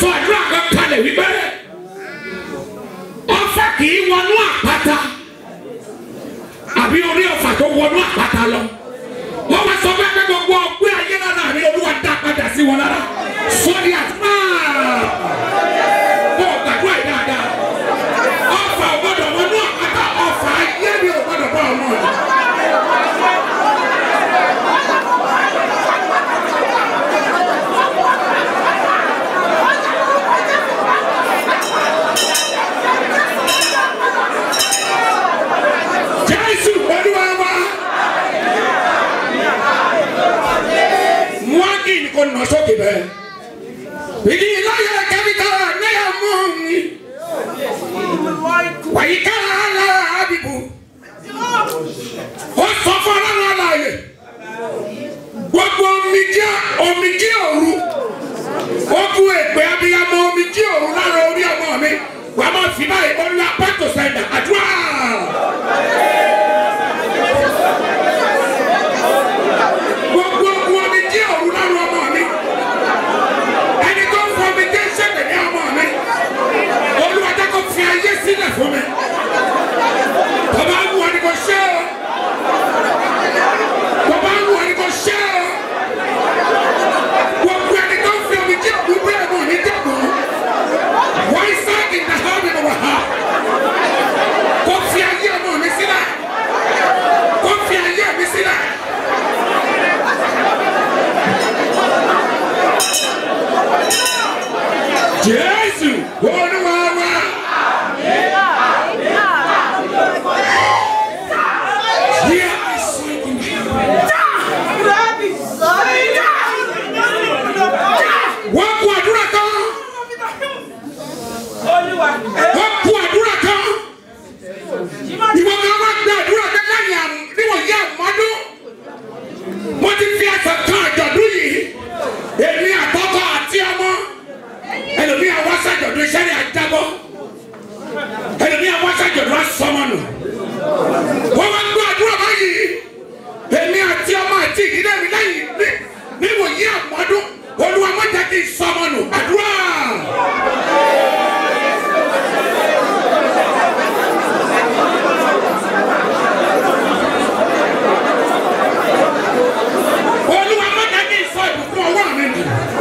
sọ àdúrà kan kalẹ̀ wípé ọfà kì í wọnú àpáta àbí orí ọfà tó wọnú àpáta lọ wọ́n wá sọ bẹ́ẹ̀ pé gbogbo ọgbẹ́ ayé lára àrí Olúwa dá padà sí wọn lára sọ́ọ́dí àtúmọ̀ bọ́ gbàdúrà yìí dáadáa ọfà ò gbọ́dọ̀ wọnú àpáta ọfà ayé ni ò gbọ́dọ̀ bọ́ ọmọ rẹ̀. Con nosotros, y la ya cabita ne amuni, waikala abibu, o sofara na laye, gbogbo omijé òru, ogu egbe abiyamọ omijé òru lára orí ọmọ mi, wàá máa fi báyìí olú apátó sẹ́dá àdúrà. Jésù Olúwa wa. Wọ́n kú àdúrà kan. Wọ́n kú àdúrà kan. Ìwọ kan wá gba àdúrà kan lẹ́yìn àrùn níwọ̀n yá àmọ́dún. Mo ti fi ẹsẹ̀ kan àjọ̀dún yìí. Èmi àtọkọ àti ọmọ. Ẹlòmíì àwọn aṣájọ̀dún iṣẹ́ rẹ̀ àjábọ̀. Ẹlòmíì àwọn aṣájọ̀dún asọ́mọ́nù. Wọ́n wá gbọ́ àdúrà báyìí. Èmi àti ọmọ àti ìdílé mi lẹ́yìn níwọ̀n yí àmọ́dún. Olúwa má jẹ́ kí n sọ́mọ́nù. Àdúrà. Olúwa má jẹ́ kí n sọ ìbùkún ọwọ́ mi nù.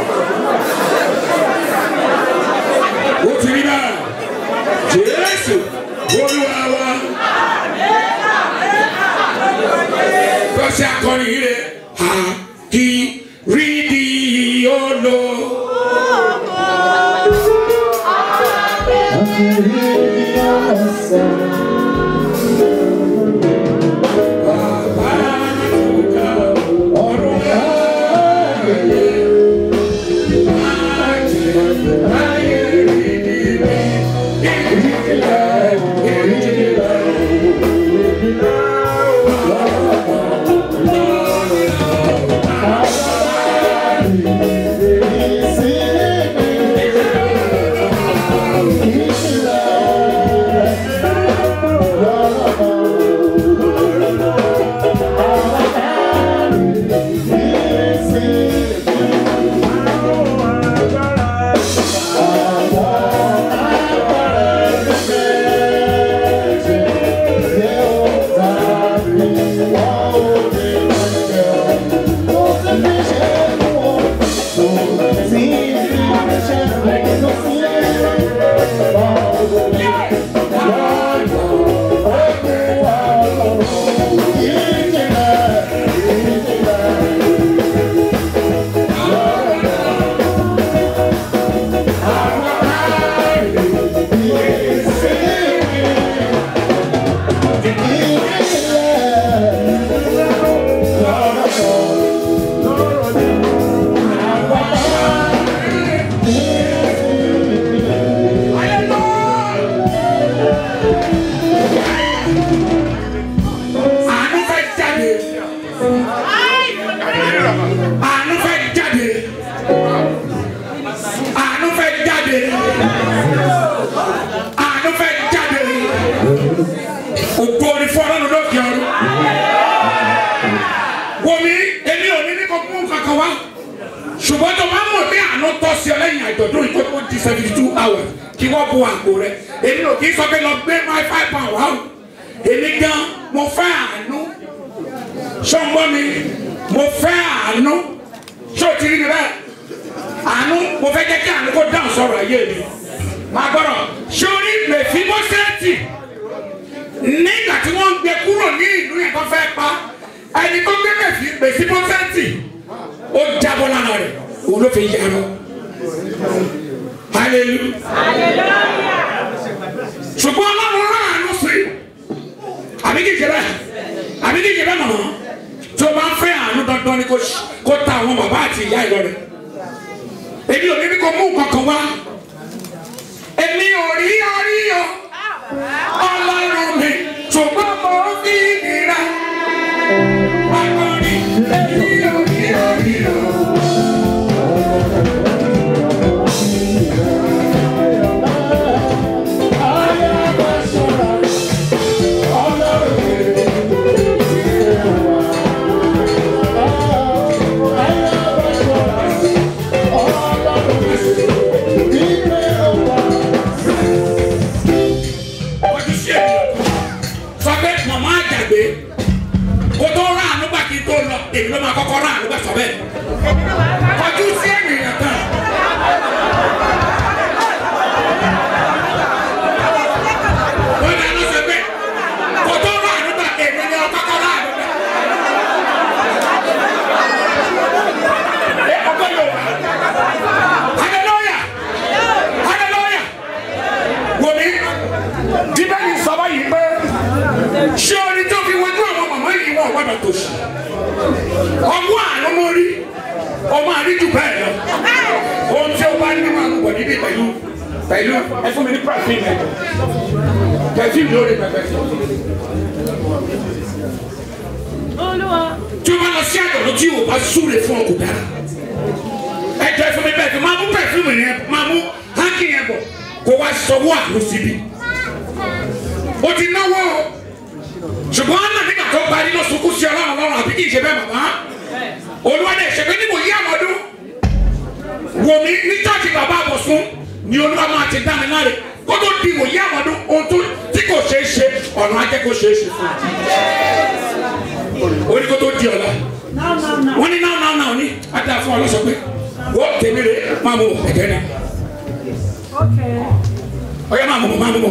Ó ti rí náà. Jésù Olúwa wa. Bọ́sẹ̀ akọrin yìí rẹ̀ ha kí rí di olo. àjọ̀dún yìí kó tó di 72 hours kí wọ́n bu àgbo rẹ̀ èmi ò kì í sọ pé lọ gbé my 5 pound wá o èmi gan mo fẹ́ àánú ṣọ́ngbọ́n mi mo fẹ́ àánú ṣó ti rí mi bẹ́ẹ̀ àánú mo fẹ́ jẹ́ kí àánú kó dáhùn sọ̀rọ̀ ayé mi máa gbọ́dọ̀ sórí Mèfíbóṣẹ́tì nígbà tí wọ́n ń gbé kúrò ní ìlú yẹn tó fẹ́ pa ẹni tó gbé Mèfíbóṣẹ́tì ó jábọ́ lára rẹ̀ òun ló fi yára hallelujah ṣùgbọ́n ọlọ́run rán àánú sí àbí kìí ṣe bẹ́ẹ̀ mọ̀ tó bá ń fẹ́ àánú dandan ni kó ta àwọn bàbá àti ìyá Ìlọrin èmi ò ní bí kò mú kankan wá èmi ò rí orí o ọlọ́run mi ṣùgbọ́n mo fi ìnira akọni èmi ò rí orí o. Èmi ló máa kọ́kọ́ rán àlùbá sọ bẹ́ẹ̀. Kọjú sí ènìyàn kan. Wọ́n ní àlọ́ sọ pé kò tó rán àlùbá èmi ni ọ kọ́kọ́ rán àlùbá. Ọkọ yóò wá. Hallelujah! Hallelujah! Wò mí, Bíbélì sọ báyìí pé ṣé orí tó fi wojú àwọn màmá yìí wọ́n gbọ́dọ̀ tó ṣe. Ọwọ́ àná mo rí ọmọ àríjù bẹ́ẹ̀ lọ ohun tí ó bá ní máa ń wọ̀ níbí pẹ̀lú ẹ fún mi ní perfume lórí pẹpẹ tí o bá lọ sí àjọ̀dún tí o bá súre fún ọkọ̀ dára ẹ jẹ́ fún mi bẹ́ẹ̀ tó máa mú perfume yẹn máa mú hanky yẹn bọ̀ kó wá sọwọ́ àlọ́ síbi o ti náwó ṣùgbọ́n ọ̀nà nígbà tó parí lọ sunkún sí ọlọ́run àbí kì í ṣe bẹ́ẹ̀ bàbá olúwadé ṣèpé níbo yí àmọ́dún wò mí ní chọ́ọ̀chì bàbá àbọ̀sùn ni olúwa máa ti dá mi láre kó tó di wò yí àmọ́dún ohun tó tí kò ṣeé ṣe ọ̀nà ajẹ́ kó ṣeé ṣe fún un orí kó tó di ọ̀la wọ́n ní náà ní adá fún ọlọ́sọ pé wọ́n tèmi rè máa mú ẹ̀gẹ́ náà ọ̀yá máa mú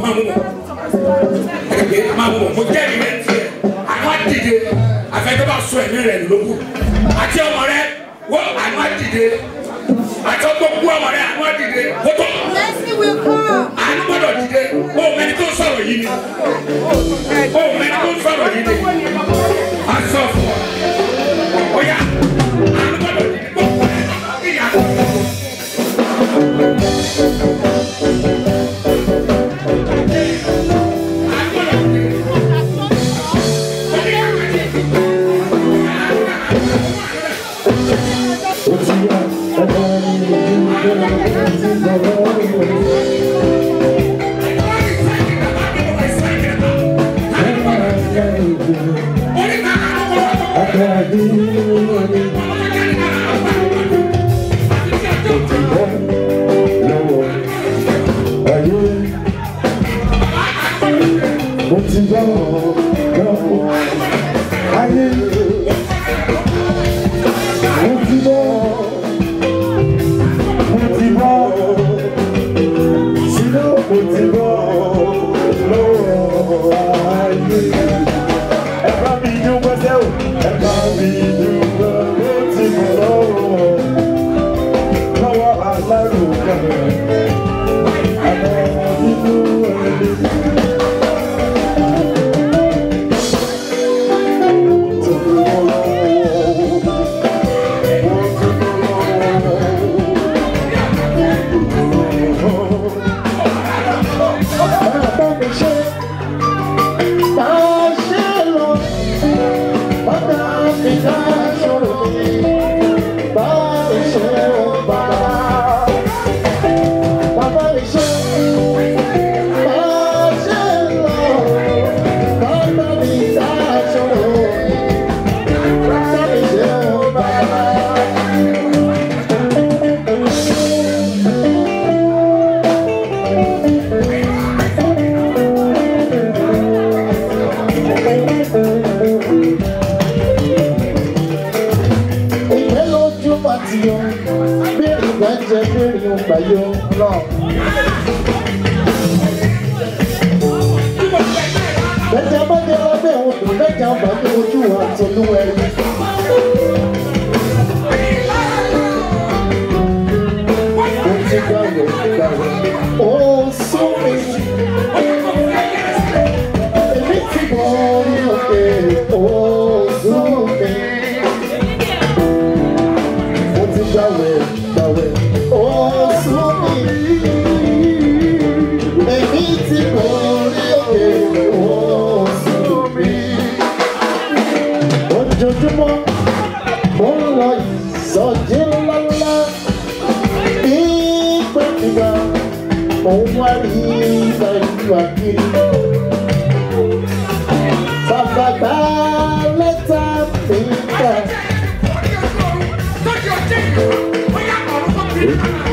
ẹ̀gẹ́ máa mú mo jẹ́ ìrẹ́ tiẹ̀ àwọn àdìde àfẹ́tọ́ bá sọ ẹ̀mí rẹ̀ lóko àti ọmọ rẹ̀ wọ́n àwọn àdìde àti gbogbo ọmọ rẹ̀ àwọn àdìde wọ́tọ̀ àánú gbọ́dọ̀ dìde ó mẹ́ni tó sọ̀rọ̀ yìí ni ó mẹ́ni tó sọ̀rọ̀ yìí ni aṣọ fún ọ ọ̀yá àánú gbọ́dọ̀ dìde gbogbo ẹ̀ ìyá. àgbáyé náà. Lẹ́jà bá dé lábẹ́ odò lẹ́jà bá dé ojú àtolúwẹ̀rí. Ó ti gbàwẹ̀ ó sún mi. Èmi ti bọ̀ orí òkè ó sún mi. Ó ti gbàwẹ̀ ó sún mi. Èmi ti bọ̀ orí òkè ó sún mi. Ojoojúmọ́ mo ń lọ ìsọjí ńláńlá. Ìgbàkigbà mo ń wá rí ìgbà kiri. Bàbá gbà lẹ́tà mi kà.